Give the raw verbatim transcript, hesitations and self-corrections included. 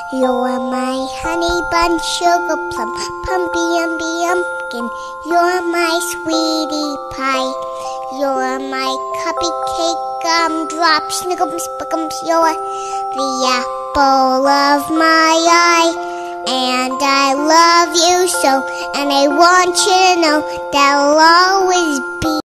You're my honey bun, sugar plum, pumpy umby umpkin. You're my sweetie pie. You're my cupcake gumdrop, snickums, spickums. You're the apple of my eye. And I love you so, and I want you to know that I'll always be